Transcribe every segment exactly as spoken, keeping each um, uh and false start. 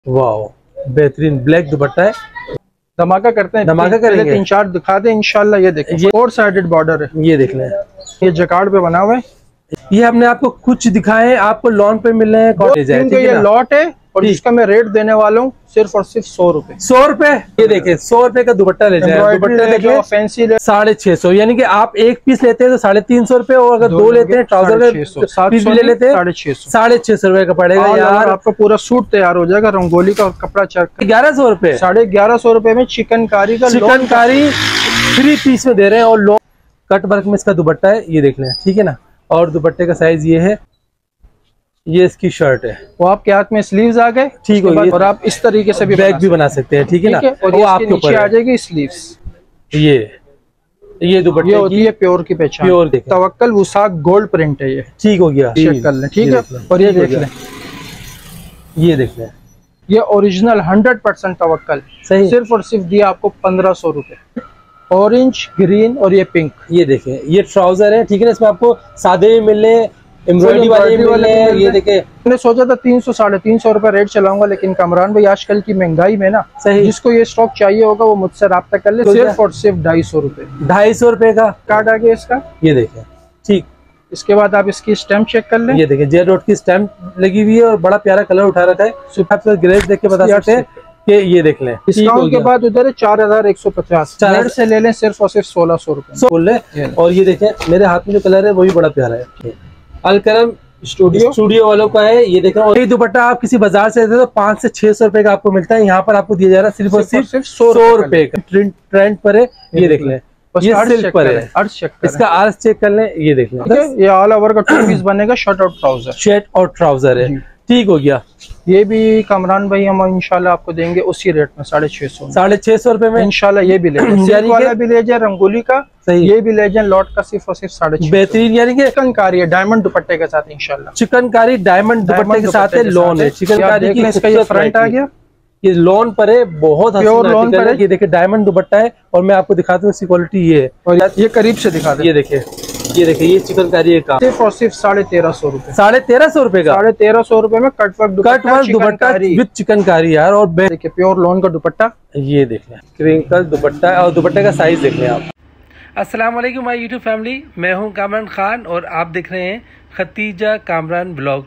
वाह बेहतरीन ब्लैक दुपट्टा है। धमाका करते हैं, धमाका करेंगे। तीन चार दिखा दे इंशाल्लाह। ये देखिए फोर साइडेड बॉर्डर है, ये देख लें, ये जकार्ड पे बना हुआ है। ये हमने आपको कुछ दिखाए, आपको लॉन पे मिल रहे हैं। ये लॉट है और जिसका मैं रेट देने वाला हूँ सिर्फ और सिर्फ सौ रुपए। सौ रुपए ये देखे, सौ रुपए का दुपट्टा ले जाए, दुपट्टा देखिए फैंसी साढ़े छह सौ, यानी कि आप एक पीस लेते हैं तो साढ़े तीन सौ रुपए, और अगर दो, दो लेते हैं ट्राउजर का पीस भी ले लेते हैं साढ़े छह सौ साढ़े छह सौ रुपए का पड़ेगा यार। आपका पूरा सूट तैयार हो जाएगा, रंगोली का कपड़ा चेक ग्यारह सौ रुपए, साढ़े ग्यारह सौ रुपए में चिकनकारी का चिकनकारी थ्री पीस में दे रहे हैं, और लो कट वर्क में इसका दुपट्टा है, ये देख लें, ठीक है ना। और दुपट्टे का साइज ये है, ये इसकी शर्ट है, वो आपके हाथ में स्लीव्स आ गए, ठीक है, और आप इस तरीके से भी बैग भी बना सकते हैं, ठीक है ना। और वो आपके ऊपर आ जाएगी स्लीव्स। ये ये दुपट्टे होती है प्योर की पहचान, प्योर तवक्कल वुसाक गोल्ड प्रिंट है ये, ठीक हो गया, चेक कर लें, ठीक है। और ये देख लें, ये देख लें, ये ओरिजिनल हंड्रेड परसेंट तवक्कल, सही, सिर्फ और सिर्फ दिया आपको पंद्रह सौ रुपए। ऑरेंज, ग्रीन और ये पिंक, ये देखें, ये ट्राउजर है, ठीक है ना। इसमें आपको सादे भी मिले, एम्ब्रॉयडरी वाले मिले, ये देखे। मैंने सोचा था तीन सौ साढ़े तीन सौ रुपए रेट चलाऊंगा, लेकिन कमरान भाई आजकल की महंगाई में ना, सही, जिसको ये स्टॉक चाहिए होगा वो मुझसे रब्ता कर ले, सिर्फ और सिर्फ ढाई सौ रुपए ढाई सौ रुपए का कार्ड आ गया इसका, ये देखें, ठीक। इसके बाद आप इसकी स्टैम्प चेक कर लें, ये देखें जेड डॉट की स्टैम्प लगी हुई है, और बड़ा प्यारा कलर उठा रखा है, सुपर ग्रेड देख के बता सकते हैं कि ये देख लें। डिस्काउंट के बाद उधर है चार हजार एक सौ पचास, चार से ले लें सिर्फ और सिर्फ सोलह सौ रुपए बोल रहे। और ये देखें मेरे हाथ में जो कलर है वो भी बड़ा प्यारा है, अलकरम स्टूडियो स्टूडियो वालों का है, ये देखें। और ये दुपट्टा आप किसी बाजार से लेते तो पाँच से छह सौ रुपए का आपको मिलता है, यहाँ पर आपको दिया जा रहा है सिर्फ और सिर्फ सौ रुपए का। ट्रेंड पर है, ये देख लें, ये सिल्क पर है, अर्श चेक करें, इसका अर्श चेक कर लें, ये देख लें। ये ऑल ओवर का टू पीस बनेगा, शर्ट और ट्राउजर, शर्ट और ट्राउजर है, ठीक हो गया। ये भी कमरान भाई हम इंशाल्लाह आपको देंगे उसी रेट में, साढ़े छह सौ साढ़े छह सौ रुपए में इंशाल्लाह। ये भी ले वाला भी ले जाए, रंगोली का, सही, ये भी ले जाए, लॉट का सिर्फ और सिर्फ साढ़े छह। बेहतरीन, यानी कि चिकनकारी है डायमंड दुपट्टे के साथ इंशाल्लाह, चिकनकारी डायमंड दुपट्टे के साथ है, लॉन है चिकनकारी की, इसका ये फ्रंट आ गया, ये लॉन पर है, बहुत प्योर लॉन पर है। ये देखिए डायमंड दुपट्टा है, और मैं आपको दिखाता हूँ इसकी क्वालिटी ये है, और ये करीब से दिखा दे, ये देखिए, ये देखिए, ये चिकनकारी का सिर्फ और सिर्फ साढ़े तेरह सौ रुपए, साढ़े तेरह सौ रुपए का, साढ़े तेरह सौ रुपए में cut work cut work dupatta with chikankari यार। और देखिए प्योर लॉन का दुपट्टा, ये देख लें, क्रिंकल दुपट्टा, और दुपट्टे का साइज देख लें आप। अस्सलाम वालेकुम माय यूट्यूब फैमिली, मैं हूं कामरान खान और आप देख रहे हैं खतीजा कामरान ब्लॉग।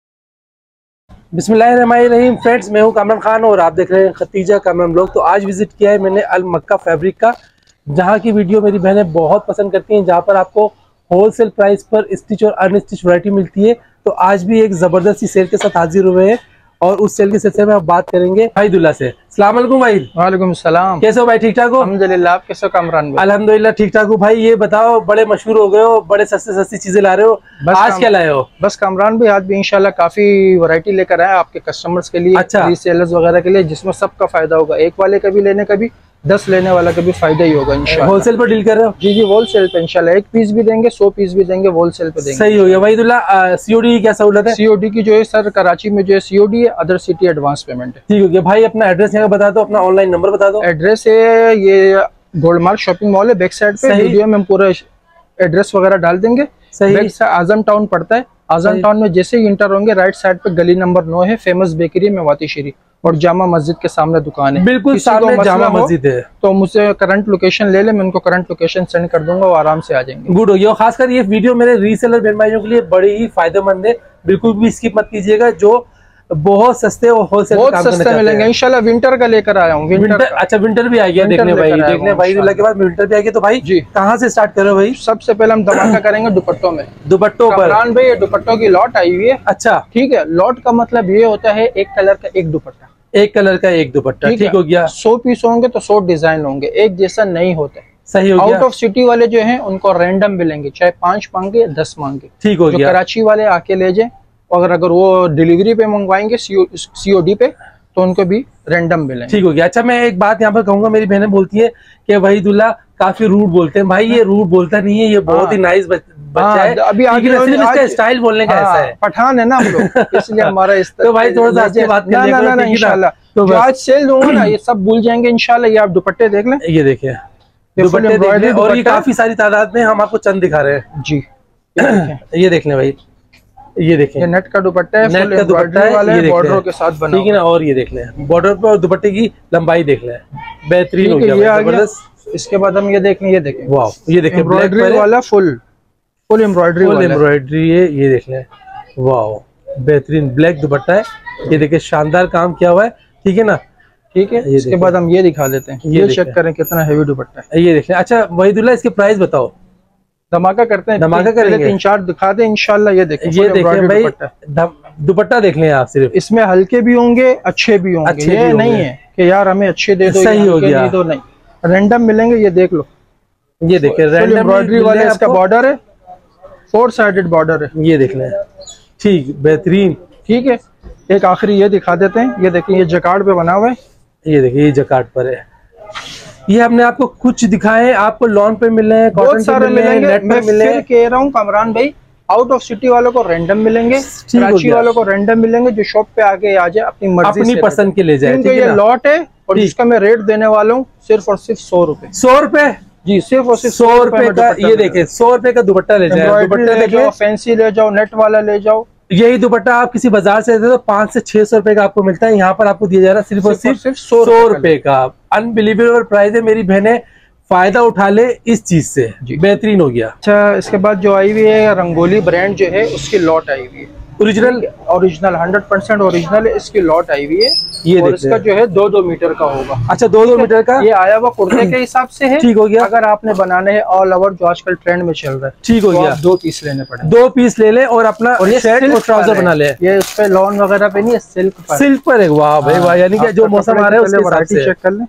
बिस्मिल्लाहिर्रहमानिर्रहीम फ्रेंड्स, मैं हूं कामरान खान और आप देख रहे हैं खतीजा कामरान ब्लॉग। तो आज विजिट किया है मैंने अल मक्का फैब्रिक का, जहां की वीडियो मेरी बहनें बहुत पसंद करती हैं, जहां पर आपको होलसेल प्राइस पर स्टिच और अनस्टिच वैरायटी मिलती है। तो आज भी एक जबरदस्त सी सेल के साथ हाजिर हुए हैं, और उस सेल के सिलसिले में आप बात करेंगे भाई दुल्ला से। अस्सलाम वालेकुम भाई। वालेकुम सलाम, कैसे हो भाई, ठीक ठाक हो? अल्हम्दुलिल्लाह, आप कैसे हो कामरान भाई? अल्हम्दुलिल्लाह ठीक ठाक हो भाई। ये बताओ, बड़े मशहूर हो गए हो, बड़े सस्ते सस्ती चीजें ला रहे हो, आज क्या लाए हो? बस कामरान भाई आज भी इंशाल्लाह काफी वैरायटी लेकर आए आपके कस्टमर्स के लिए, अच्छा, रीसेलर्स वगैरह के लिए, जिसमें सबका फायदा होगा, एक वाले का भी लेने का भी, दस लेने वाला का भी फायदा ही होगा इंशाल्लाह। होलसेल पर डील कर रहे हो? जी जी होलसेल पे इंशाल्लाह, एक पीस भी देंगे, सौ पीस भी देंगे, होलसेल पे देंगे। सही हो गया भाई दुल्ला। सीओडी की क्या सहूलत है? सीओडी की जो है सर, कराची में जो है सीओडी है, अदर सिटी एडवांस पेमेंट है। ठीक हो गया भाई। अपना एड्रेस यहाँ बता दो, अपना ऑनलाइन नंबर बता दो। एड्रेस है ये गोल्ड मार्क शॉपिंग मॉल है, बैक साइड पे, वीडियो में हम पूरा एड्रेस वगैरह डाल देंगे। सही, आजम टाउन पड़ता है, आजम टाउन में जैसे ही इंटर होंगे राइट साइड पे गली नंबर नौ है, फेमस बेकरी में वाती श्री, और जामा मस्जिद के सामने दुकान है, बिल्कुल सामने जामा मस्जिद है। तो मुझसे करंट लोकेशन ले ले, मैं उनको करंट लोकेशन सेंड कर दूंगा, वो आराम से आ जाएंगे। गुड हो गया। खासकर ये वीडियो मेरे रीसेलर बहन भाइयों के लिए बड़ी ही फायदेमंद है, बिल्कुल भी स्किप मत कीजिएगा, जो बहुत सस्ते और होलसेल बहुत सस्ते मिलेंगे इंशाल्लाह। विंटर का लेकर आया हूँ, विंटर, अच्छा विंटर भी आ गया, देखने भाई, देखने भाई दुल्ला के बाद विंटर भी आ गया। तो भाई जी कहाँ से स्टार्ट करो भाई? सबसे पहले हम धमाका करेंगे दुपट्टों में, दुपट्टों पर भाई ये दुपट्टों की लॉट आई हुई है। अच्छा ठीक है, लॉट का मतलब ये होता है एक कलर का एक दुपट्टा, एक कलर का एक दुपट्टा, ठीक हो गया। सौ पीस होंगे तो सौ डिजाइन होंगे, एक जैसा नहीं होता। सही हो गया। आउट ऑफ सिटी वाले जो हैं उनको रैंडम मिलेंगे, चाहे पांच मांगे दस मांगे, ठीक हो गया। कराची वाले आके ले जाए, अगर अगर वो डिलीवरी पे मंगवाएंगे सीओडी पे तो उनको भी रैंडम मिलेंगे, ठीक हो गया। अच्छा मैं एक बात यहाँ पर कहूंगा, मेरी बहनें बोलती है कि भाई दूल्हा काफी रूड बोलते हैं। भाई ये रूड बोलता नहीं है, ये बहुत ही नाइस बच्चा है। अभी आगे इसका स्टाइल बोलने का ऐसा है, पठान है ना हम लोग, इसलिए हमारा इस तो भाई थोड़ा सा अच्छी बात इंशाल्लाह। तो आज सेल दूंगा ना, ये सब भूल जाएंगे इंशाल्लाह। ये आप दुपट्टे देख लें, ये देखिए दुपट्टे देख लें, और ये काफी सारी तादाद में हम आपको चंद दिखा रहे हैं जी। ये देख लें भाई, ये देखें, ये नेट का दुपट्टा है, नेट का दुपट्टा है, बॉर्डर के साथ बना, ठीक है ना। और ये देख लें बॉर्डर पे और दुपट्टे की लंबाई देख लें, बेहतरीन हो गया जबरदस्त। इसके बाद हम ये देख लें, ये देखें, वाह, ये देखें एम्ब्रॉयडरी वाला full full embroidery full embroidery है, ये देख लें, वाह बेहतरीन ब्लैक दुपट्टा है, ये देखिए शानदार काम किया हुआ है, ठीक है ना। ठीक है, इसके बाद हम ये दिखा देते हैं, ये चेक करें कितना हेवी दुपट्टा है, ये देख लें। अच्छा वहीदुल्लाह, इसके प्राइस बताओ, धमाका करते हैं, धमाका करेंगे, तीन चार दिखा दे इंशाल्लाह। ये देखें, ये देखें भाई दुपट्टा देख लें आप, सिर्फ इसमें हल्के भी होंगे अच्छे भी होंगे, अच्छे ये भी नहीं है कि यार हमें अच्छे दे दो, सही हो गया तो नहीं, रैंडम मिलेंगे। ये देख लो, ये देखें एम्ब्रॉयडरी वाला इसका बॉर्डर है, फोर साइडेड बॉर्डर है, ये देख लें, ठीक बेहतरीन। ठीक है, एक आखिरी ये दिखा देते हैं, ये देखिए ये जकार्ड पे बना हुआ है, ये देखिए ये जकार्ड पर है। ये हमने आपको कुछ दिखाए, आपको लॉन पे मिल रहे हैं, कॉटन सारे मिलेंगे, नेट पे मिल रहे हैं। कह रहा हूँ कामरान भाई, आउट ऑफ सिटी वालों को रैंडम मिलेंगे, कराची वालों को रैंडम मिलेंगे, जो शॉप पे आके आ जाए अपनी मर्जी अपनी पसंद के ले जाए। ये लॉट है और जिसका मैं रेट देने वाला हूँ सिर्फ और सिर्फ सौ रुपए सौ रुपए जी, सिर्फ और सिर्फ सौ रुपए का। ये देखे सौ रुपए का दुपट्टा ले जाए, दुपट्टा ले जाओ, फैंसी ले जाओ, नेट वाला ले जाओ। यही दुपट्टा आप किसी बाजार से लेते तो पाँच से छह सौ रुपए का आपको मिलता है, यहाँ पर आपको दिया जा रहा है सिर्फ और सिर्फ सौ रुपए का। अनबिलीवेबल प्राइस है, मेरी बहनें फायदा उठा ले इस चीज से, बेहतरीन हो गया। अच्छा, इसके बाद जो आई हुई है रंगोली ब्रांड जो है उसकी लॉट आई हुई है, original original hundred percent original इसकी लॉट आई हुई है। ये और इसका जो है दो दो मीटर का होगा। अच्छा, दो दो मीटर का। ये आया हुआ कुर्ते के हिसाब से है, ठीक हो गया। अगर आपने बनाने हैं ऑल ओवर जो आजकल ट्रेंड में चल रहा है, ठीक हो गया, दो पीस लेने पड़े, दो पीस ले ले और अपना और ये शर्ट और ट्राउजर बना ले। ये उस पे लॉन वगैरह पे नहीं है, सिल्क पर, सिल्क पर है। वाह भाई वाह, यानी कि जो मौसम आ रहा है उसके हिसाब से चेक कर लें।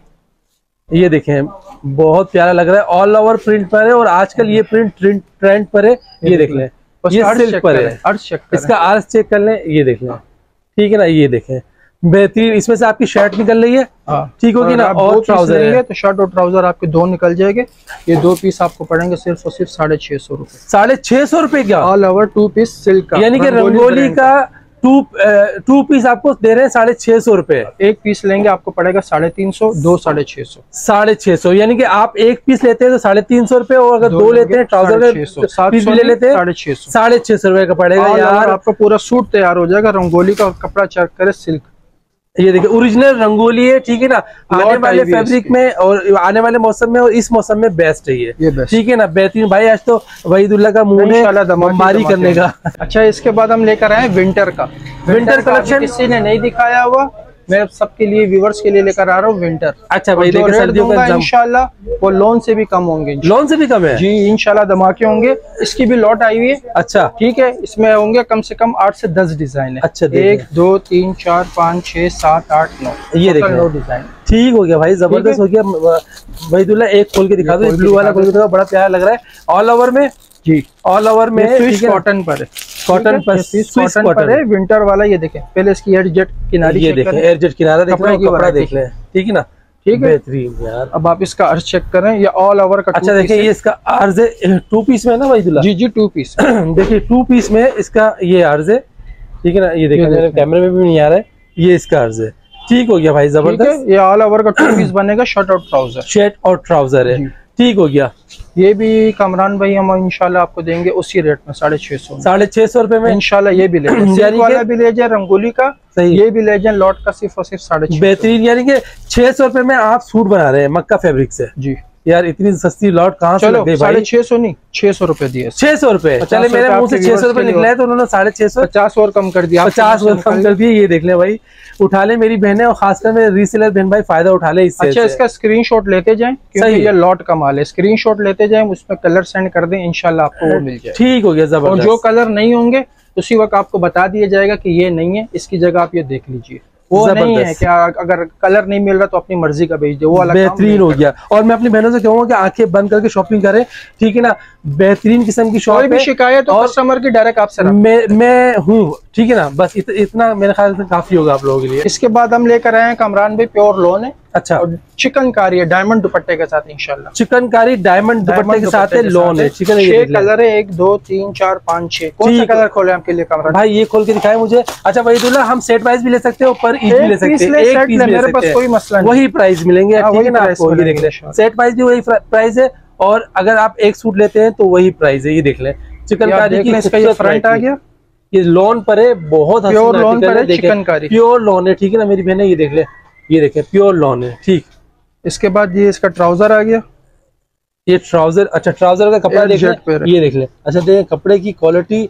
ये देखें बहुत प्यारा लग रहा है, ऑल ओवर प्रिंट पर है और आजकल ये प्रिंट ट्रेंड पर है। ये देख लें, ये सिल्क पर है, इसका आर्स चेक कर लें, ये देख लें, ठीक है ना। ये देखें बेहतरीन, इसमें से आपकी शर्ट निकल रही है, ठीक होगी ना, और ट्राउजर है तो शर्ट और ट्राउजर आपके दो निकल जाएंगे। ये दो पीस आपको पड़ेंगे सिर्फ और सिर्फ साढ़े छह सौ रुपए, साढ़े छह सौ रुपए का all over two piece silk का, यानी कि रंगोली का टू टू पीस आपको दे रहे हैं साढ़े छह सौ रुपए। एक पीस लेंगे आपको पड़ेगा साढ़े तीन सौ, दो साढ़े छह सौ, साढ़े छह सौ, यानी कि आप एक पीस लेते हैं तो साढ़े तीन सौ रुपए, और अगर दो, दो लेते हैं ट्राउजर पीस भी ले लेते हैं साढ़े छह सौ, साढ़े छह सौ रुपए का पड़ेगा यार। आपका पूरा सूट तैयार हो जाएगा रंगोली का, कपड़ा चेक करे सिल्क। ये देखिए ओरिजिनल रंगोली है, ठीक है ना। आने वाले फैब्रिक में और आने वाले मौसम में और इस मौसम में बेस्ट है ये, ठीक है ना, बेहतरीन। भाई आज तो वहीदुल्लाह का मुंह है मारी करने का। अच्छा, इसके बाद हम लेकर आए विंटर का, विंटर कलेक्शन किसी ने नहीं दिखाया हुआ, मैं सबके लिए व्यूवर्स के लिए लेकर आ रहा हूँ विंटर। अच्छा भाई, देखिए सर्दियों का इंशाल्लाह वो लोन से भी कम होंगे, लोन से भी कम है जी, इंशाल्लाह धमाके होंगे। इसकी भी लॉट आई हुई है। अच्छा, ठीक है, इसमें होंगे कम से कम आठ से दस डिजाइन है। अच्छा, एक दो तीन चार पाँच छह सात आठ नौ, ये देखो नौ डिजाइन। ठीक हो गया भाई, जबरदस्त हो गया। वहीदुल्लाह एक खोल के दिखा दो, ब्लू वाला खोल के दिखा, बड़ा प्यारा लग रहा है। ऑल ओवर में जी, ऑल ओवर में कॉटन पर है, कॉटन पर कॉटन पर है, विंटर वाला। ये देखें पहले इसकी एयर जेट किनारी, ये देखें एयर जेट किनारा देख रहे हैं, कपड़ा देख लें, ठीक है ना, ठीक है, बेहतरीन यार। अब आप इसका अर्ज चेक करें, ये ऑल ओवर का। अच्छा देखिए, ये इसका अर्ज है टू पीस में ना वहीदुल्लाह? जी जी, टू पीस। देखिए टू पीस में इसका ये अर्ज है, ठीक है ना। ये देखिए मेरे कैमरे में भी नहीं आ रहा है, ये इसका अर्ज है। ठीक हो गया भाई, जबरदस्त। ये ऑल ओवर का टू पीस बनेगा, शर्ट और ट्राउजर, शर्ट और ट्राउजर है, ठीक हो गया। ये भी कामरान भाई हम इंशाल्लाह आपको देंगे उसी रेट में, साढ़े छह सौ, साढ़े छह सौ रुपए में इंशाल्लाह। ये भी ले जाए, वाला भी ले जाए रंगोली का, सही, ये भी ले जाए, लॉट का सिर्फ और सिर्फ साढ़े, बेहतरीन। यानी कि छह सौ रुपए में आप सूट बना रहे हैं मक्का फैब्रिक से जी। यार इतनी सस्ती लॉट कहाँ से लग गई भाई? साढ़े छह सौ नहीं, छह सौ रुपए दिए, छह सौ रुपए। चले मेरे मुंह से छह सौ रुपए निकला है तो उन्होंने साढ़े छह सौ, पचास और कम कर दिया, पचास और कम कर दिए। ये देख ले भाई, उठा ले मेरी बहनें और खासकर मेरे रीसेलर बहन भाई, फायदा उठा ले इससे। अच्छा, इसका स्क्रीनशॉट लेते जाएं क्योंकि ये लॉट का माल है, स्क्रीनशॉट लेते जाएं, उसमें कलर सेंड कर दें, इंशाल्लाह आपको वो मिल जाए। ठीक हो गया, जबरदस्त। और जो कलर नहीं होंगे उसी वक्त आपको बता दिया जाएगा कि ये नहीं है, इसकी जगह आप ये देख लीजिए। वो नहीं है कि अगर कलर नहीं मिल रहा तो अपनी मर्जी का भेज दे, वो अलग बेहतरीन हो गया। और मैं अपनी बहनों से कहूँगा कि आंखें बंद करके शॉपिंग करें, ठीक है ना। बेहतरीन किस्म की शॉप है, शिकायत और कस्टमर की डायरेक्ट आपसे मैं मैं हूँ, ठीक है ना। बस इत, इतना मेरे ख्याल से काफी होगा आप लोगों के लिए। इसके बाद हम लेकर आए हैं कामरान भाई, प्योर लोन है। अच्छा, और चिकनकारी है डायमंड दुपट्टे के साथ इंशाल्लाह। चिकनकारी डायमंड दुपट्टे के साथ है, लोन है, चिकन। छह कलर है, एक दो तीन चार पाँच छह। कौन सा कलर खोले आपके लिए कामरान भाई? ये खोल के दिखाए मुझे। अच्छा वहीदुल्लाह, हम सेट वाइज भी ले सकते हैं, ऊपर ईच भी ले सकते हैं, एक पीस मेरे पास कोई मसला नहीं, वही प्राइस मिलेंगे, ठीक है ना। आपको ये देख लें, सेट वाइज भी वही प्राइस है, और अगर आप एक सूट लेते हैं तो वही प्राइस है। ये देख लें चिकनकारी की, इसका ये फ्रंट आ गया, ये लोन पर है, बहुत प्योर लोन पर है, चिकनकारी प्योर लोन है, ठीक है ना मेरी बहन, ये देख ले, ये देखे प्योर लोन है, ठीक। इसके बाद ये इसका ट्राउजर आ गया, ये ट्राउजर, अच्छा ट्राउजर का कपड़ा देख ले, ये देख ले, अच्छा देखें कपड़े की क्वालिटी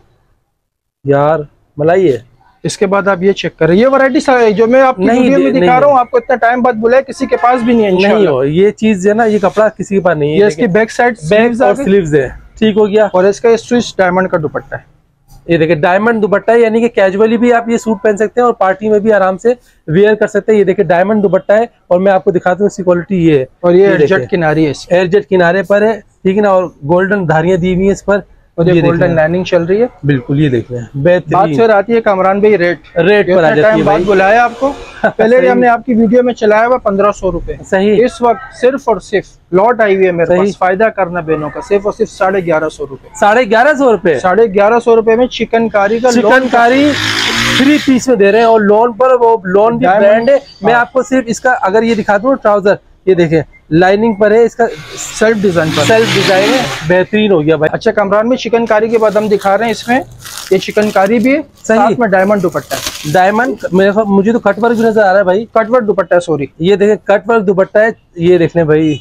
यार मलाई है। इसके बाद आप ये चेक करें, ये वैरायटी जो मैं आपकी वीडियो में दिखा रहा हूँ, आपको इतना टाइम बाद बुलाया, किसी के पास भी नहीं है, नहीं हो ये चीज है ना, ये कपड़ा किसी के पास नहीं है। ये इसकी बैक साइड बैक और स्लीव्स है, ठीक हो गया। और इसका स्विच डायमंड का दुपट्टा है, ये देखिए डायमंड दुपट्टा है, यानी कि कैजुअली भी आप ये सूट पहन सकते हैं और पार्टी में भी आराम से वेयर कर सकते हैं। ये देखिए डायमंड दुपट्टा है और मैं आपको दिखाता हूँ इसकी क्वालिटी ये है। और ये एयरजेट किनारे है, एयरजेट किनारे पर है, ठीक है ना, और गोल्डन धारियां दी हुई है इस पर, और ये गोल्डन लाइनिंग चल रही है, बिल्कुल। ये देख रहे हैं बेहतरीन। बात फिर आती है कामरान भाई रेट रेट पर आ जाती है, बात बुलाया आपको पहले हमने आपकी वीडियो में चलाया हुआ पंद्रह सौ रूपये, सही। इस वक्त सिर्फ और सिर्फ लॉट आई हुई है मेरे पास, फायदा करना बहनों का, सिर्फ और सिर्फ साढ़े ग्यारह सौ रूपये साढ़े ग्यारह सौ रूपये साढ़े ग्यारह सौ रूपये में चिकनकारी का चिकनकारी थ्री पीस में दे रहे हैं, और लोन पर वो लोन भी ब्रांड है। मैं आपको सिर्फ इसका अगर ये दिखा दूं ट्राउजर, ये देखें लाइनिंग पर है, इसका सेल्फ डिजाइन पर, सेल्फ डिजाइन है, बेहतरीन हो गया भाई। अच्छा कामरान में चिकनकारी के बाद हम दिखा रहे हैं इसमें ये चिकनकारी भी है, साथ में डायमंड दुपट्टा है। डायमंड मेरे मुझे तो कटवर्क भी नजर आ रहा है भाई, कटवर्क दुपट्टा है, सॉरी ये देखें कटवर्क दुपट्टा है, ये देख लें भाई,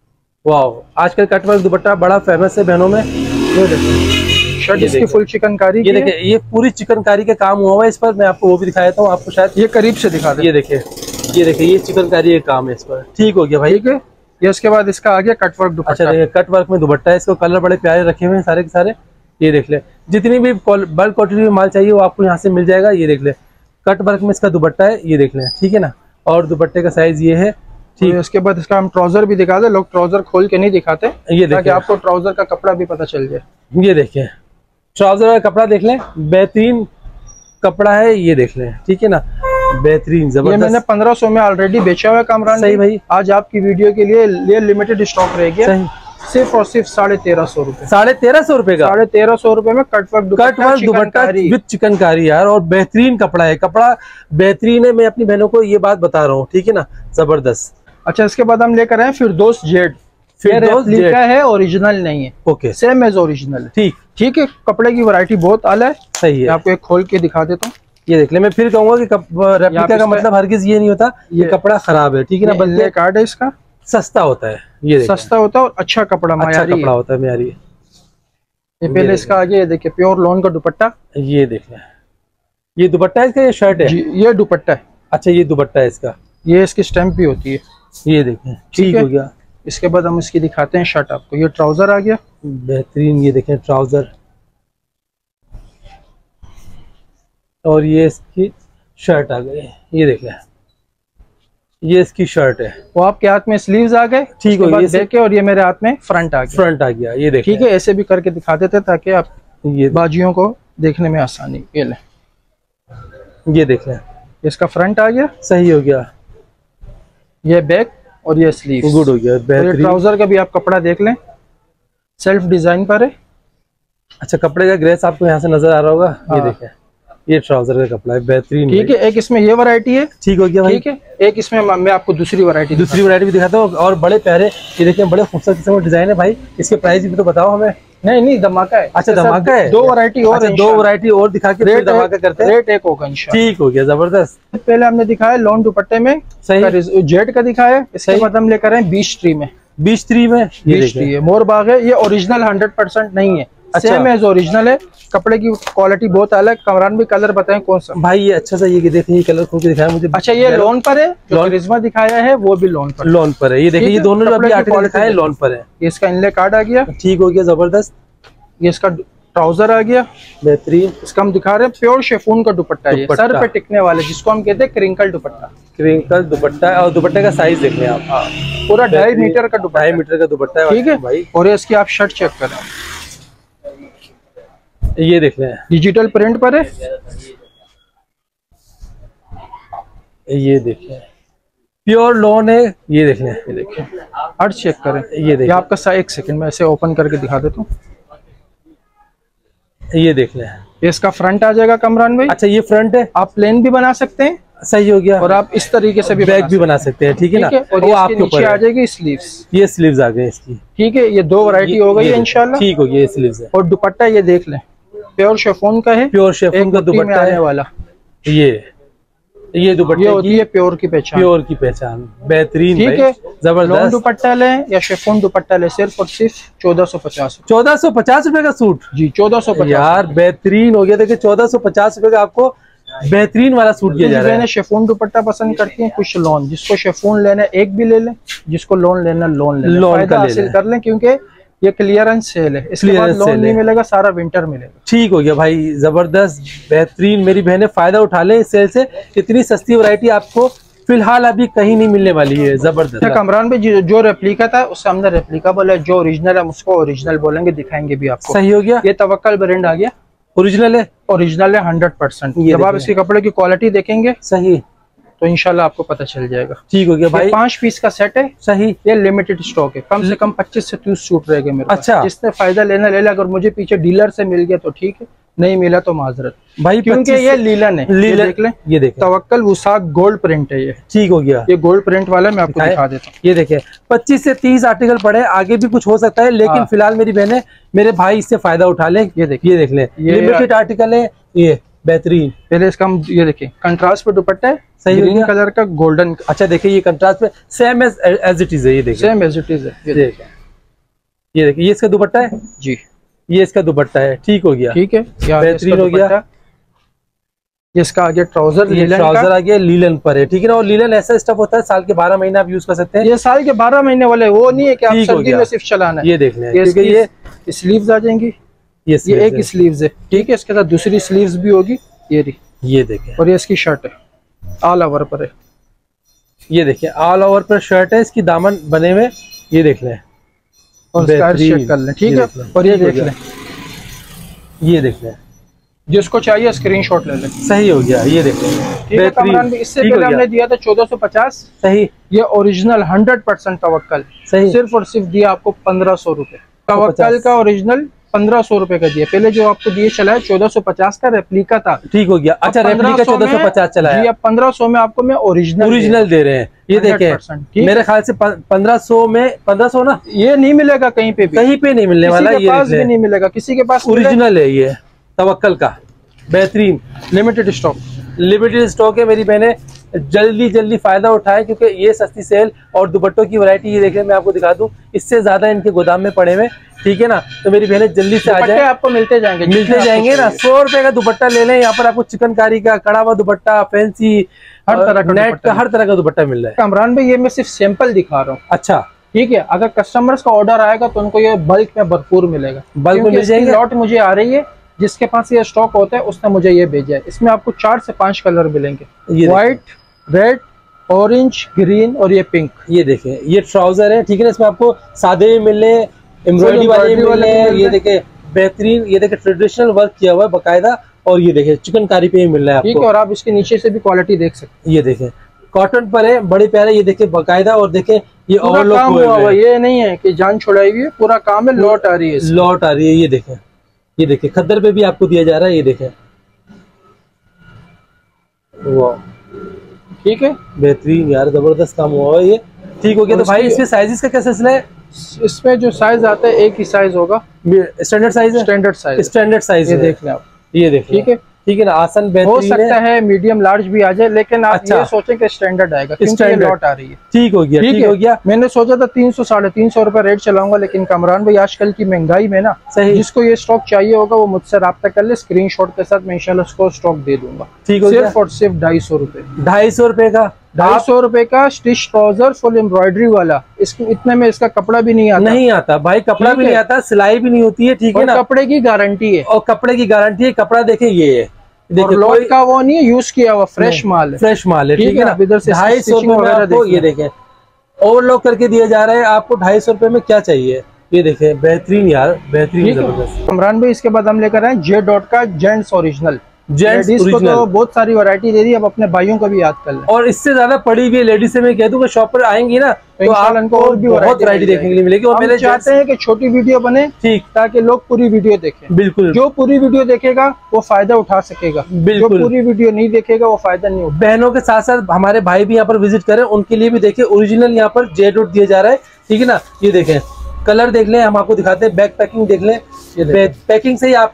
वाह आजकल कटवर्क दुपट्टा बड़ा फेमस है बहनों में। ये देखें शर्ट इसकी फुल चिकनकारी, ये देखें ये पूरी चिकनकारी का काम हुआ है इस पर, मैं आपको वो भी दिखा देता हूँ, आपको शायद ये करीब से दिखा दे। ये देखें, ये देखें ये चिकनकारी का काम है इस पर, ठीक हो गया भाई। ठीक है, ये उसके बाद इसका आ गया कटवर्क दुपट्टा। अच्छा देखिए कटवर्क में दुपट्टा है, इसको कलर बड़े प्यारे रखे हुए हैं सारे के सारे। ये देख ले, जितनी भी बल्क क्वांटिटी में माल चाहिए वो आपको यहाँ से मिल जाएगा। ये देख ले कटवर्क में इसका दुपट्टा है, ये देख ले, ठीक है ना, और दुपट्टे का साइज ये है, ठीक है। उसके बाद इसका हम ट्राउजर भी दिखा दे, लोग ट्राउजर खोल के नहीं दिखाते, ये देखिए आपको ट्राउजर का कपड़ा भी पता चल जाए। ये देखिए ट्राउजर का कपड़ा देख लें, बेहतरीन कपड़ा है, ये देख लें, ठीक है ना, बेहतरीन जबरदस्त। मैंने पंद्रह सौ में ऑलरेडी बेचा हुआ है कामरान, सही भाई। आज आपकी वीडियो के लिए ये लिमिटेड स्टॉक रह गया, सिर्फ और सिर्फ साढ़े तेरह सौ रूपये साढ़े तेरह सौ रूपये का साढ़े तेरह सौ रूपये में cutwork cutwork dupatta with chikankari यार, और बेहतरीन कपड़ा है, कपड़ा बेहतरीन है, मैं अपनी बहनों को ये बात बता रहा हूँ, ठीक है ना, जबरदस्त। अच्छा इसके बाद हम लेकर आए फिरदौस जेड, फिरदौस लिखा है, ओरिजिनल नहीं है, ओके सेम एज ओरिजिनल, ठीक ठीक है। कपड़े की वैरायटी बहुत आला है, सही है, आपको एक खोल के दिखा देता हूँ। ये देख ले, मैं फिर कहूंगा कि रेप्लिका का मतलब हरगिज ये नहीं होता ये कपड़ा खराब है, ठीक है ना, बल्कि कार्ड है इसका सस्ता होता है, ये सस्ता होता है और अच्छा कपड़ा, अच्छा कपड़ा होता है म्यारी। ये पहले इसका आगे ये देखिए प्योर लोन का दुपट्टा, ये देख ले, ये दुपट्टा है इसका, ये शर्ट है, ये दुपट्टा है। अच्छा ये दुपट्टा है इसका, ये इसकी स्टैम्प भी होती है, ये देखें, ठीक हो गया। इसके बाद हम इसकी दिखाते हैं शर्ट आपको, ये ट्राउजर आ गया बेहतरीन, ये देखें ट्राउजर, और ये इसकी शर्ट आ गई, ये देख लें, ये इसकी शर्ट है, वो आपके हाथ में स्लीव्स आ गए, ठीक है, ये देखे, और ये मेरे हाथ में फ्रंट आ गया, फ्रंट आ गया, ये देखिए, ठीक है। ऐसे भी करके दिखा देते ताकि आप ये बाजुओं को देखने में आसानी। ये ले, ये देख लें, इसका फ्रंट आ गया, सही हो गया, ये बैक और ये स्लीव, गुड हो गया, बेहतरीन। ट्राउजर का भी आप कपड़ा देख लें, सेल्फ डिजाइन पर है। अच्छा कपड़े का ग्रेस आपको यहाँ से नजर आ रहा होगा, ये देखें, ये ट्राउजर का कपड़ा है, बेहतरीन, ठीक है। एक इसमें ये वैरायटी है, ठीक हो गया भाई, ठीक है। एक इसमें मैं आपको दूसरी वैरायटी दूसरी वैरायटी भी दिखाता हूँ, और बड़े प्यारे, ये देखिए बड़े खूबसूरत किस्म का डिजाइन है भाई। इसके प्राइस भी तो बताओ हमें। नहीं नहीं धमाका है। अच्छा धमाका है, दो वैरायटी और, अच्छा, दो वैरायटी और दिखा के रेट धमाका करते हैं, रेट एक होगा इंशाल्लाह, ठीक हो गया, जबरदस्त। पहले हमने दिखाया लॉन दुपट्टे में, सही जेट का दिखाया, इसके बाद हम लेकर आए बीच ट्री में, बीच ट्री में बीच ट्री है, मोर बाग है, ये ओरिजिनल हंड्रेड परसेंट नहीं है, सेम एज ओरिजिनल है, कपड़े की क्वालिटी बहुत अलग। कमरान भी कलर बताएं कौन सा भाई, ये अच्छा सा, ये देखिए, ये कलर खोल के दिखाया मुझे। अच्छा ये लोन पर है, जो करिश्मा दिखाया है वो भी लोन पर, लोन पर है, ये देखिए, ये दोनों जो अभी आर्टिकल दिखाए लोन पर है। ये इसका इनले कार्ड आ गया, ठीक हो गया, जबरदस्त। ये इसका ट्राउजर आ गया, बेहतरीन। इसका हम दिखा रहे हैं प्योर शेफून का दुपट्टा है, सर पे टिकने वाले, जिसको हम कहते हैं क्रिंकल दुपट्टा, क्रिंकल दुपट्टा है, और दुपट्टे का साइज देख लें आप, पूरा ढाई मीटर का दुपट्टा, ढाई मीटर का दुपट्टा है, ठीक है भाई। और इसकी आप शर्ट चेक करें, ये देख लें, डिजिटल प्रिंट पर है, ये देख लें, प्योर लोन है, ये देख लें, ये देखिए हर चेक करें, ये देखिए आपका सा एक सेकंड में ऐसे ओपन करके दिखा देता हूँ, ये देख लें, इसका फ्रंट आ जाएगा कमरान भाई। अच्छा ये फ्रंट है, आप प्लेन भी बना सकते हैं, सही हो गया, और आप इस तरीके से भी बैग भी बना सकते हैं, ठीक है ना, और वो आपके नीचे आ जाएगी स्लीव्स, ये स्लीव्स आ गई इसकी, ठीक है। ये दो वैरायटी हो गई है इंशाल्लाह, ठीक हो गया, ये स्लीव्स है। और दुपट्टा ये देख लें, प्योर शिफॉन का है, प्योर शिफॉन का दुपट्टा आने वाला। ये ये दुपट्टे होती है प्योर की पहचान, प्योर की पहचान, बेहतरीन, ठीक है। जबरदस्त दुपट्टा लें या शिफॉन दुपट्टा लें, सिर्फ और सिर्फ चौदह सौ पचास चौदह सौ पचास रुपए का सूट जी, चौदह सौ पचास यार बेहतरीन हो गया। देखिए चौदह सौ पचास रुपए का आपको बेहतरीन वाला सूट दिया जा रहा है। शिफॉन दुपट्टा पसंद करती हैं, कुछ लोन, जिसको शिफॉन लेना एक भी ले लें, जिसको लोन लेना लोन ले लें, लोन का हासिल कर लें, क्योंकि ये क्लियरेंस सेल है, इसके बाद लोन नहीं मिलेगा, सारा विंटर मिलेगा। ठीक हो गया भाई, जबरदस्त बेहतरीन। मेरी बहनें फायदा उठा लें इस सेल से, इतनी सस्ती वैरायटी आपको फिलहाल अभी कहीं नहीं मिलने वाली है। जबरदस्त। कमरान भाई जो रेप्लिका था उससे हमने रेप्लिका बोला, जो ओरिजिनल है उसको ओरिजिनल बोलेंगे, दिखाएंगे भी आपको। सही हो गया। ये तवक्कल ब्रांड आ गया, ओरिजिनल है, ओरिजिनल है हंड्रेड परसेंट। जब आप इसके कपड़े की क्वालिटी देखेंगे सही तो इंशाल्लाह आपको पता चल जाएगा। ठीक हो गया भाई। पांच पीस का सेट है, सही। ये लिमिटेड स्टॉक है, कम से कम पच्चीस से तीस सूट रहेंगे मेरे पास। अच्छा, जिसने फायदा लेना ले ले, अगर मुझे पीछे डीलर से मिल गया तो ठीक है, नहीं मिला तो माजरत भाई, क्योंकि ये लीलन है। लीलन देख लें, ये देखें तवक्कल वसाक गोल्ड प्रिंट है ये। ठीक हो गया, ये गोल्ड प्रिंट वाला मैं आपको दिखा देता हूँ। ये देखें पच्चीस से तीस आर्टिकल पड़े, आगे भी कुछ हो सकता है, लेकिन फिलहाल मेरी बहनें मेरे भाई इससे फायदा उठा ले। ये देखिए, ये देख ले, लिमिटेड आर्टिकल है ये, बेहतरीन। पहले इसका हम ये देखें, कंट्रास्ट पे दुपट्टा है, सही ग्रीन कलर का गोल्डन। अच्छा देखिए, ये कंट्रास्ट पे same as as it is है, ये देखिए सेम एज इट इज है। ये देखिए, ये देखिए, ये इसका दुपट्टा है जी, ये इसका दुपट्टा है। ठीक हो गया, ठीक है, बेहतरीन हो गया। इसका आगे ट्राउजर, ट्राउजर आ गया, लीलन पर है, ठीक है ना। और लीलन ऐसा स्टफ होता है साल के बारह महीने आप यूज कर सकते हैं। ये साल के बारह महीने वाले, वो नहीं है कि आप सर्दी में सिर्फ चलाना है। ये देख लें, ये स्लीव्स आ जाएंगी, ये ये एक स्लीव्स है, ठीक है। इसके साथ दूसरी स्लीव्स भी होगी, ये रही, ये देखें। और ये इसकी शर्ट है, ऑल ओवर पर है। ये देखिए, ऑल ओवर पर शर्ट है, इसकी दामन बने हुए, ये देख लें, और चेक कर लें, ठीक है। और ये देख लें, ये देख लें, जिसको चाहिए स्क्रीनशॉट ले लें। सही हो गया, ये देखें, ठीक है कमरान भी। इससे पहले हमने दिया था चौदह सौ पचास, सही। ये ओरिजिनल हंड्रेड परसेंट तवक्कल, सही, सिर्फ और सिर्फ दिया आपको पंद्रह सौ रुपए। तवक्कल का ओरिजिनल पंद्रह सौ रुपए का दिया। पहले जो आपको दिए चला है चौदह सौ पचास का रेप्लिका था। ठीक हो गया। अच्छा, रेप्लिका चौदह सौ पचास चला है, अब पंद्रह सौ में आपको मैं ओरिजिनल ओरिजिनल दे रहे हैं। ये देखें, मेरे ख्याल से पंद्रह सौ में, पंद्रह सौ ना, ये नहीं मिलेगा कहीं पे भी, कहीं पे नहीं मिलने वाला, ये पास भी नहीं मिलेगा, किसी के पास ओरिजिनल है ये तवक्कल का, बेहतरीन, लिमिटेड स्टॉक, लिमिटेड स्टॉक है। मेरी बहनें जल्दी जल्दी फायदा उठाए, क्योंकि ये सस्ती सेल और दुपट्टों की वैरायटी ये देखें, मैं आपको दिखा दूं, इससे ज्यादा इनके गोदाम में पड़े हुए, ठीक है ना। तो मेरी बहनें जल्दी से आ जाए, आपको मिलते जाएंगे मिलते जाएंगे ना। सौ रुपए का दुपट्टा ले लें, यहाँ पर आपको चिकनकारी का, कड़ा हुआ दुपट्टा, फैंसी, हर तरह का नेट का, हर तरह का दुपट्टा मिल रहा है। कमरान भाई, ये मैं सिर्फ सैंपल दिखा रहा हूँ। अच्छा, ठीक है, अगर कस्टमर्स का ऑर्डर आएगा तो उनको ये बल्क में भरपूर मिलेगा, बल्क में मिल जाएंगे। लॉट मुझे आ रही है, जिसके पास ये स्टॉक होता है उसने मुझे ये भेजा है। इसमें आपको चार से पांच कलर मिलेंगे, व्हाइट, रेड, ऑरेंज, ग्रीन और ये पिंक। ये देखें, ये ट्राउजर है, ठीक है ना। इसमें आपको सादे भी मिले, एम्ब्रॉयडरी वाले भी मिले, ये देखें बेहतरीन, ये देखें ट्रेडिशनल वर्क किया हुआ है बाकायदा, और ये देखें चिकनकारी पे भी मिल रहा है आपको। और आप इसके नीचे से भी क्वालिटी देख सकते हैं। ये देखें, कॉटन पर है, बड़े प्यारे, ये देखें बाकायदा। और देखें ये ओवरलॉक हुआ है, ये नहीं है कि जान छुड़ाई हुई है, पूरा काम है, लॉट आ रही है, लॉट आ रही है। ये देखें, ये देखिए खद्दर पे भी आपको दिया जा रहा है, ये देखें, वाह, ठीक है, बेहतरीन यार, जबरदस्त काम हुआ है ये। ठीक हो गया। तो भाई इसमें साइजेस का क्या सिलसिला है? इसमें जो साइज आता है एक ही साइज होगा, स्टैंडर्ड साइज है, स्टैंडर्ड साइज, स्टैंडर्ड साइज ये देख लें आप, ये देखिए, ठीक है, ठीक है ना। आसन हो सकता है मीडियम लार्ज भी आ जाए, लेकिन आप अच्छा, ये सोचें कि स्टैंडर्ड आएगा, क्योंकि लॉट आ रही है। ठीक हो गया, ठीक हो गया। मैंने सोचा था तीन सौ साढ़े तीन सौ रुपए रेट चलाऊंगा, लेकिन कमरान भाई आजकल की महंगाई में ना, सही, जिसको ये स्टॉक चाहिए होगा वो मुझसे रब्ता कर ले, स्क्रीनशॉट के साथ मैं इंशाल्लाह उसको स्टॉक दे दूंगा। ठीक हो गया। सिर्फ और सिर्फ ढाई सौ रुपए, ढाई सौ रुपए का, ढाई सौ रुपए का स्टिच ट्राउजर फुल एम्ब्रॉयडरी वाला। इसके इतने में इसका कपड़ा भी नहीं आता, नहीं आता भाई, कपड़ा भी नहीं आता, सिलाई भी नहीं होती है, ठीक है ना। कपड़े की गारंटी है, और कपड़े की गारंटी है। कपड़ा देखे ये है, देखिए लॉट का वो नहीं है, यूज किया हुआ फ्रेश माल है, फ्रेश माल है, ठीक है ना। इधर से ढाई सौ रुपए, ये देखें ओवरलॉक करके दिया जा रहा है आपको ढाई सौ रुपए में। क्या चाहिए, ये देखें, बेहतरीन यार, बेहतरीन, जबरदस्त। इमरान भाई इसके बाद हम लेकर आए जे डॉट का जेंट्स ओरिजिनल। लेडीज को तो बहुत सारी वैरायटी दे दी, अब अपने भाइयों को भी याद कर लें। और इससे ज्यादा पड़ी हुई लेडीज से मैं कह दूं कि शॉप पर आएंगी ना तो आप उनको और भी बहुत वैरायटी देखने के लिए मिलेगी। और मेरे चाहते हैं कि छोटी वीडियो बने, ठीक, ताकि लोग पूरी वीडियो देखें। बिल्कुल, जो पूरी वीडियो देखेगा वो फायदा उठा सकेगा, बिल्कुल, जो पूरी वीडियो नहीं देखेगा वो फायदा नहीं होगा। बहनों के साथ साथ हमारे भाई भी यहाँ पर विजिट करें, उनके लिए भी देखें। ओरिजिनल यहाँ पर जे डॉट दिया जा रहा है, ठीक है ना। ये देखें, कलर देख लें, हम आपको दिखाते हैं, बैक पैकिंग देख लें, पैकिंग से ही आपको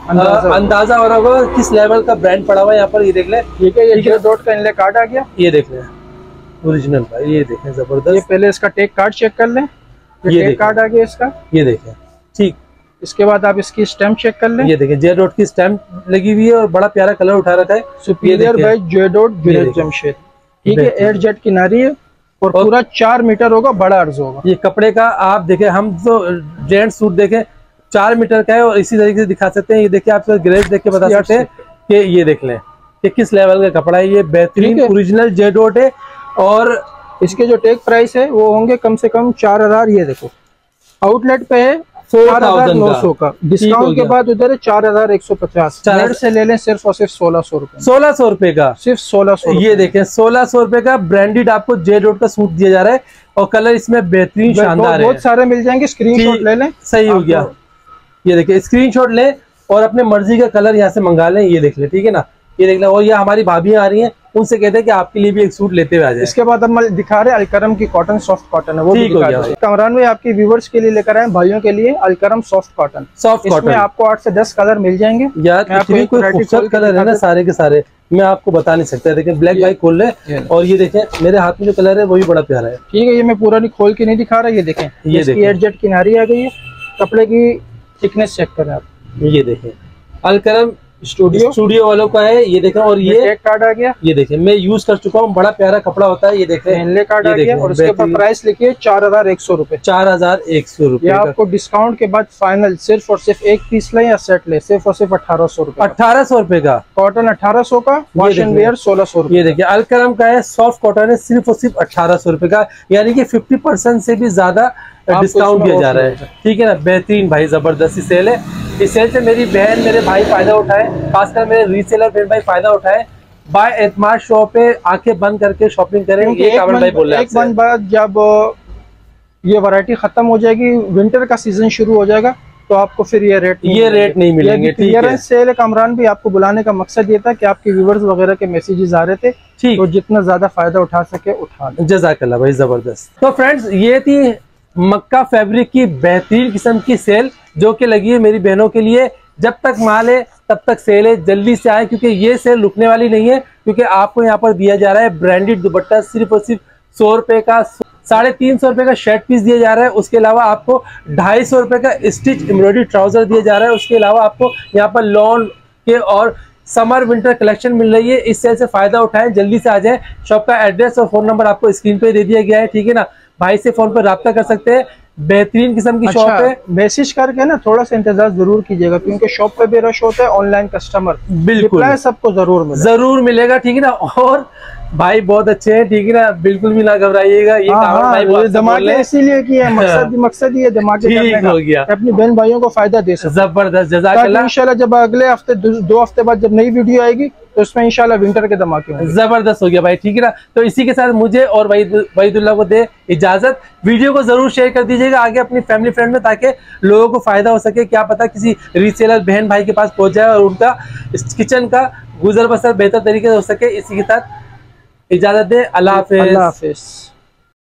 अंदाजा हो रहा होगा किस लेवल का ब्रांड पड़ा हुआ है यहाँ पर। ये देख ले, ठीक है, ये जे डॉट का इनले कार्ड आ गया, ये देख ले ओरिजिनल भाई, ये देखें जबरदस्त। ये पहले इसका टेक कार्ड चेक कर लें, ये टेक कार्ड आ गया इसका, ये देखें ठीक। इसके बाद आप इसकी स्टैम्प चेक कर लें, ये देखें जे डॉट की स्टैम्प लगी हुई है और बड़ा प्यारा कलर उठा रखा है, superior by J dot Junaid Jamshed, ठीक है। एयर जेट किनारी है और पूरा चार मीटर होगा, बड़ा अर्ज होगा। ये कपड़े का आप देखें, हम तो जेंट सूट देखें चार मीटर का है और इसी तरीके से दिखा सकते हैं। ये देखिए आप ग्रेज देख के बता सकते हैं कि ये देख लें कि किस लेवल का कपड़ा है। ये बेहतरीन ओरिजिनल जे डॉट है और इसके जो टेक प्राइस है वो होंगे कम से कम चार हजार। ये देखो आउटलेट पे है चार हजार नौ सौ का, डिस्काउंट के बाद उधर है चार हजार एक सौ पचास। से ले लें सिर्फ और सिर्फ सोलह सौ रुपए, सोलह सौ रुपए का, सिर्फ सोलह सौ। ये देखें सोलह सौ रुपए का ब्रांडेड आपको जे डॉट का सूट दिया जा रहा है और कलर इसमें बेहतरीन शानदार है, बहुत सारे मिल जाएंगे। स्क्रीनशॉट ले लें, सही हो गया। ये देखिए स्क्रीनशॉट लें और अपने मर्जी का कलर यहाँ से मंगा लें। ये देख ले, ठीक है ना, ये देख लें। और ये हमारी भाभी आ रही हैं, उनसे कहते हैं कि आपके लिए भी एक सूट लेते हुए आ जाए। इसके बाद हम दिखा रहे हैं अलकरम की कॉटन सॉफ्ट कॉटन है, वो भी दिखा रहे हैं। कमरान भाई आपके व्यूवर्स के लिए लेकर आए, भाइयों के लिए Alkaram soft cotton. Soft cotton में आपको आठ से दस कलर मिल जाएंगे यार, कोई खूबसूरत कलर है ना सारे के सारे, मैं आपको बता नहीं सकता। देखें ब्लैक भाई खोल ले और ये देखें मेरे हाथ में जो कलर है वो भी बड़ा प्यारा है, ठीक है। ये मैं पूरा नहीं खोल के नहीं दिखा रहा, ये देखें ये एयर जेट किनारी आ गई है, कपड़े की थिकनेस चेक करें आप, ये देखें अलकरम स्टूडियो स्टूडियो वालों का है। ये देखें और ये टेक कार्ड आ गया, ये देखें मैं यूज कर चुका हूँ, बड़ा प्यारा कपड़ा होता है। ये देखें इनले कार्ड आ गया और उसके ऊपर प्राइस लिखिए चार हजार एक सौ रुपए, चार हजार एक सौ रुपए। आपको डिस्काउंट के बाद फाइनल सिर्फ और सिर्फ एक पीस ले या सेट ले, सिर्फ और सिर्फ अठारह सौ रुपए, अठारह सौ रुपए का कॉटन, अठारह सौ का वॉश एंड वेयर सोलह सौ रुपए। ये देखिए अलकरम का है, सॉफ्ट कॉटन है, सिर्फ और सिर्फ अठारह सौ रुपए का, यानी कि फिफ्टी परसेंट से भी ज्यादा डिस्काउंट दिया जा रहा है, ठीक है ना। बेहतरीन भाई जबरदस्ती सेल है। इस सेल से मेरी बहन मेरे भाई फायदा उठाए, खासकर मेरे रीसेलर बहन भाई फायदा उठाए। बाय एतमाद शॉप पे आंखें बंद करके शॉपिंग करें। ये कामरान भाई बोल रहे हैं। एक मंथ बाद जब ये वैरायटी खत्म हो जाएगी, विंटर का सीजन शुरू हो जाएगा, तो आपको फिर ये रेट ये रेट नहीं मिलेंगे। क्लियरेंस सेल है कामरान भी, आपको बुलाने का मकसद ये था कि आपके व्यूवर्स वगैरह के मैसेजेस आ रहे थे, तो जितना ज्यादा फायदा उठा सके उठा लें। जज़ाकल्लाह भाई जबरदस्त। तो फ्रेंड्स ये थी मक्का फैब्रिक की बेहतरीन किस्म की सेल जो कि लगी है मेरी बहनों के लिए। जब तक माल है तब तक सेल है, जल्दी से आए क्योंकि ये सेल रुकने वाली नहीं है, क्योंकि आपको यहाँ पर दिया जा रहा है ब्रांडेड दुपट्टा सिर्फ और सिर्फ सौ रुपए का, साढ़े तीन सौ रुपए का शर्ट पीस दिया जा रहा है। उसके अलावा आपको ढाई सौ रुपए का स्टिच एम्ब्रॉयडरी ट्राउजर दिया जा रहा है। उसके अलावा आपको यहाँ पर लॉन के और समर विंटर कलेक्शन मिल रही है। इस सेल से फायदा उठाएं, जल्दी से आ जाएं। शॉप का एड्रेस और फोन नंबर आपको स्क्रीन पे दे दिया गया है, ठीक है ना। भाई से फोन पर राब्ता कर सकते हैं, बेहतरीन किस्म की शॉप है। मैसेज करके ना थोड़ा सा इंतजार जरूर कीजिएगा, क्योंकि शॉप पे भी रश होता है, ऑनलाइन कस्टमर बिल्कुल सबको जरूर मिलेगा, जरूर मिलेगा, ठीक है ना। और भाई बहुत अच्छे हैं, ठीक है ना, बिल्कुल भी ना घबराइएगा। ये भाई धमाके इसीलिए किया है, मकसद मकसद ये धमाके हो गया, अपनी बहन भाइयों को फायदा दे सकते। जबरदस्त, जज़ाकल्लाह। इंशाल्लाह जब अगले हफ्ते दो हफ्ते बाद जब नई वीडियो आएगी तो उसमें इंशाल्लाह विंटर के धमाके होंगे। जबरदस्त हो गया भाई, ठीक है ना। तो इसी के साथ मुझे और वहीदुल्लाह को दे इजाजत। वीडियो को जरूर शेयर कर दीजिएगा आगे अपनी फैमिली फ्रेंड में, ताकि लोगों को फायदा हो सके। क्या पता किसी रीसेलर बहन भाई के पास पहुंच जाए और उनका किचन का गुजर बसर बेहतर तरीके से हो सके। इसी के साथ इजाजत दे, अल्लाह हाफिज। अल्लाह हाफिज।